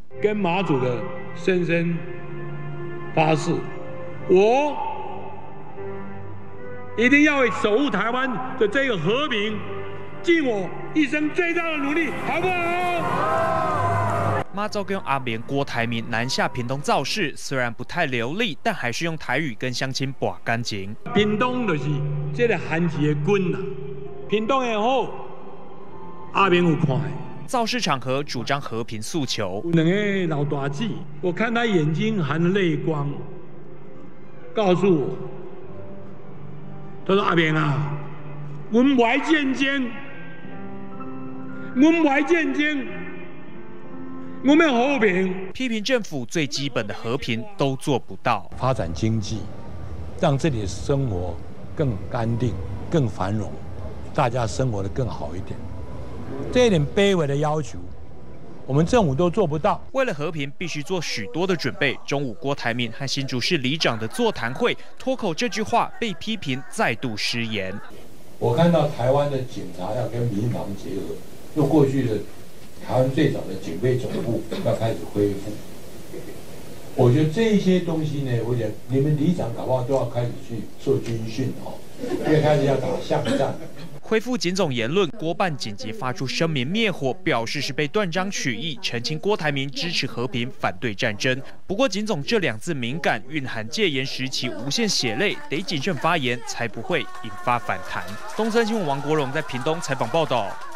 跟马祖的深深发誓，我一定要为守护台湾的这个和平，尽我一生最大的努力，好不好？ 马祖跟阿扁郭台铭南下屏东造势，虽然不太流利，但还是用台语跟乡亲把感情。 屏东就是这个韩籍的根啦，屏东的好，阿扁有看的。 造势场合主张和平诉求。 有两个老大姐，我看他眼睛含着泪光，告诉我，他说：“阿扁啊，我们怀战争，我们怀战争。”我们和平， 批评政府最基本的和平都做不到。 发展经济，让这里的生活更安定、更繁荣，大家生活得更好一点。这一点卑微的要求，我们政府都做不到。 为了和平，必须做许多的准备。中午，郭台铭和新竹市里长的座谈会，脱口这句话被批评再度失言。 我看到台湾的警察要跟民防结合，用过去的。台湾最早的警备总部要开始恢复，我觉得这一些东西呢，我觉得你们里长搞不好都要开始去做军训哦，因为开始要打巷战。 恢复警总言论，郭办紧急发出声明灭火，表示是被断章取义，澄清郭台铭支持和平，反对战争。不过警总这两字敏感，蕴含戒严时期无限血泪，得谨慎发言，才不会引发反弹。东森新闻王国荣在屏东采访报道。